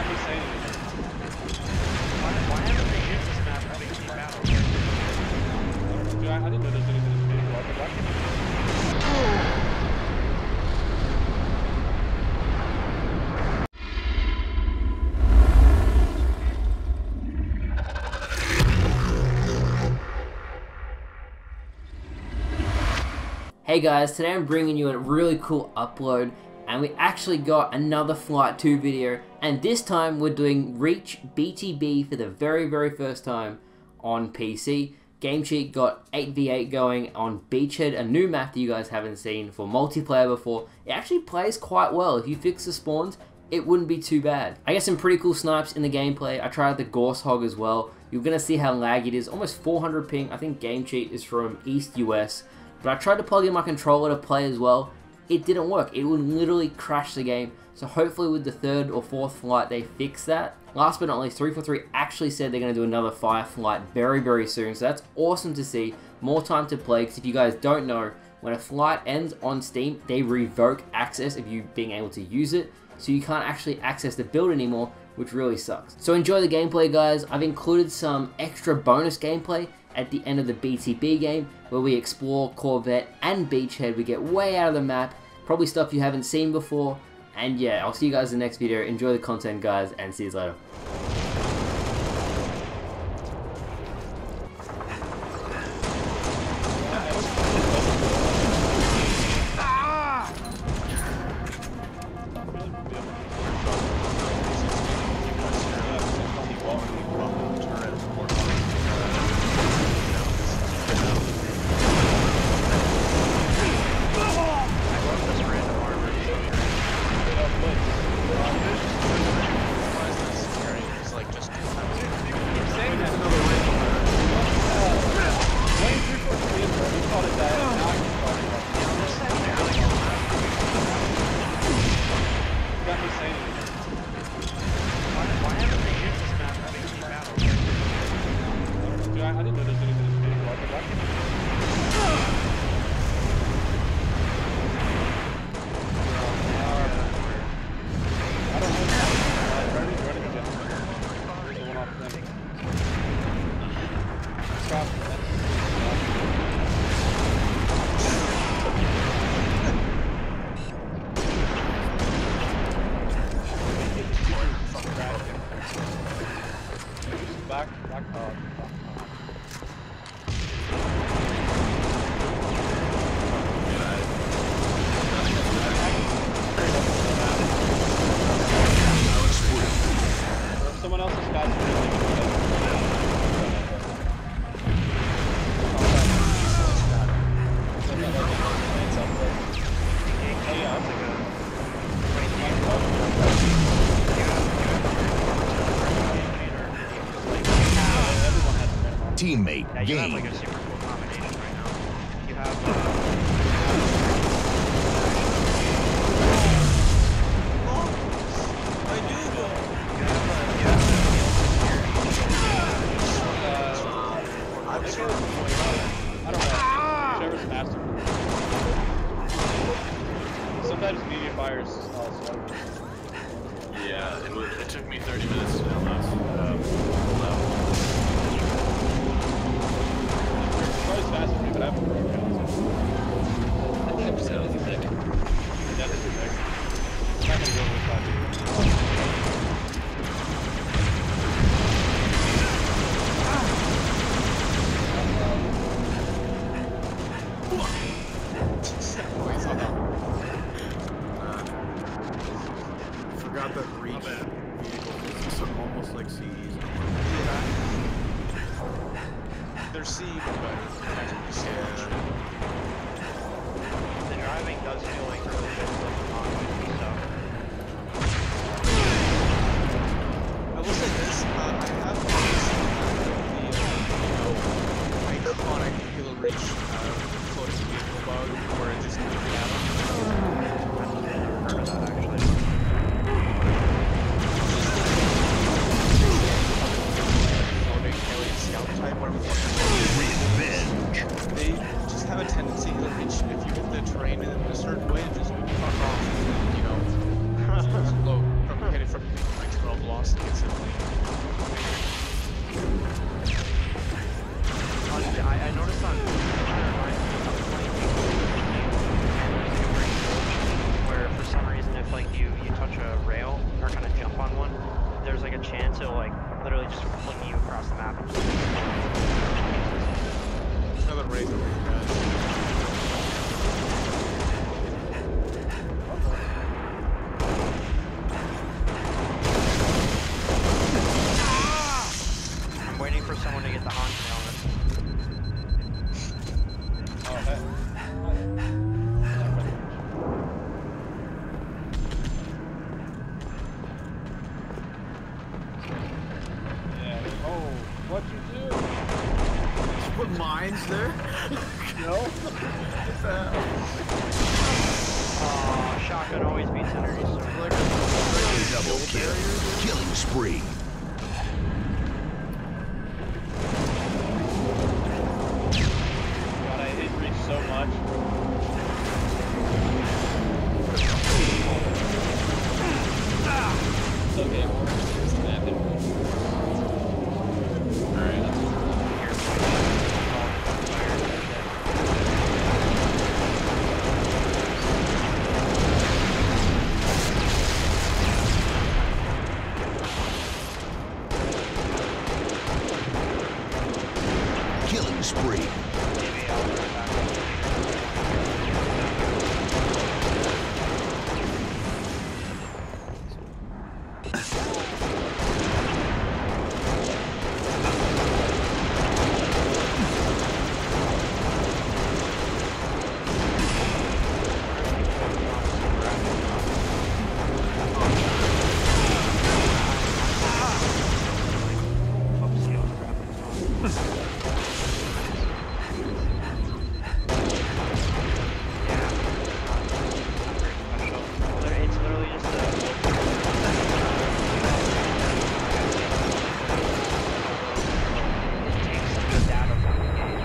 got me saying it. Why haven't they used this map for Big Team Battles? Dude, I didn't know there was anything in this game. Why can't I? Hey guys, today I'm bringing you a really cool upload, and we actually got another Flight 2 video, and this time we're doing Reach BTB for the very first time on PC. GameCheat got 8v8 going on Beachhead, a new map that you guys haven't seen for multiplayer before. It actually plays quite well. If you fix the spawns, it wouldn't be too bad. I get some pretty cool snipes in the gameplay. I tried the Gorse Hog as well. You're gonna see how laggy it is. Almost 400 ping. I think GameCheat is from East US. But I tried to plug in my controller to play as well. It didn't work. It would literally crash the game. So hopefully with the third or fourth flight they fix that. Last but not least, 343 actually said they're going to do another fire flight very soon. So that's awesome to see. More time to play, because if you guys don't know, when a flight ends on Steam, they revoke access of you being able to use it. So you can't actually access the build anymore, which really sucks. So enjoy the gameplay, guys. I've included some extra bonus gameplay at the end of the BTB game, where we explore Corvette and Beachhead. We get way out of the map, probably stuff you haven't seen before, and yeah, I'll see you guys in the next video. Enjoy the content, guys, and see you later. I didn't know there was anything in this game. Why can't I? Back hard. Someone else's got Teammate yeah, you have like gained. a super cool combination right now. You have I don't know. Whichever's faster. Sometimes media fires slow. Yeah, it took me 30 minutes to unlock It's always faster for me, but I haven't broken it. I think I'm just going to do that. Yeah, this is next. I'm not going to go with 5 years. Forgot that Reach vehicles are almost like CEs. They're C, but better. the driving does feel like really good stuff. I will say this, I have the iconic Halo Reach floating vehicle bug where it just keeps They just have a tendency, if you hit the terrain in a certain way, it just fuck off. crossing instantly. I noticed on where for some reason if like you touch a rail or kind of jump on one, there's like a chance it'll like literally just fling you across the map. Another race over here, guys. I'm waiting for someone to get the Hans helmet. Oh, hey. Yeah. Oh, what'd you do? Put mines there? No? What the hell? Oh, shotgun always beats energy storm. Double kill. Killing spree. God, I hate Reach so much. It's okay, we're just snapping. Alright. Killing spree. It's literally just the data from the game.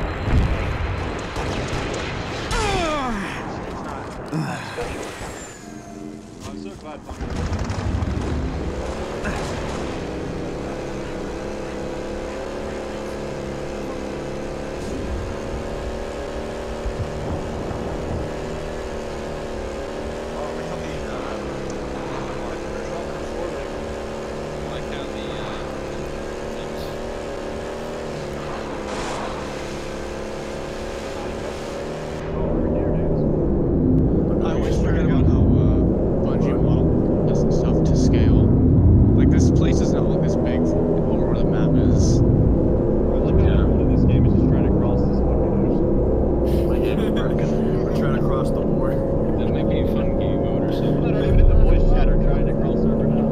It's not that special. I'm so glad Bunker. Oh, we got I like how the I always forget about how Bungie modeled this stuff to scale. Like this place does not look this big over where the map is. Look at how one of this game is just trying to cross this fucking ocean. We're trying to cross the board. That might be a fun game mode or something. I don't even hit the voice chat or trying to cross over now.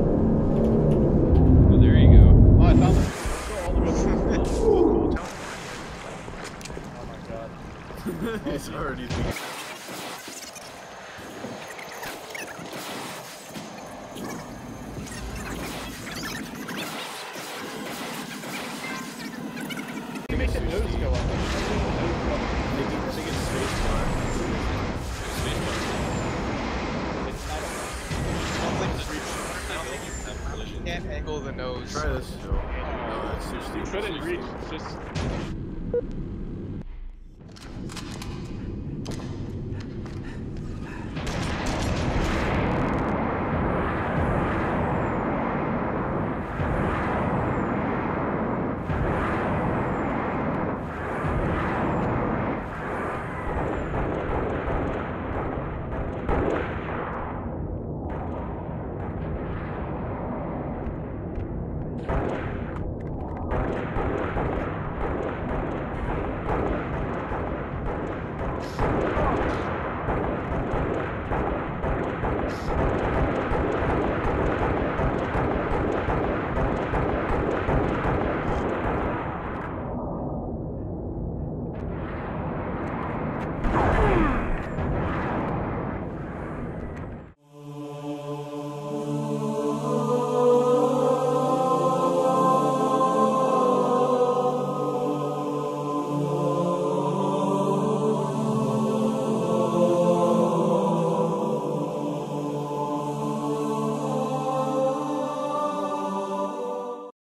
Oh, there you go. Oh, I found it. Let's go all the way to the Cool, tell Oh my god. me. It's already You make the nose go up. I think it's space bar. Can't angle the nose. Try this. No, that's too You stupid. couldn't reach. It's just.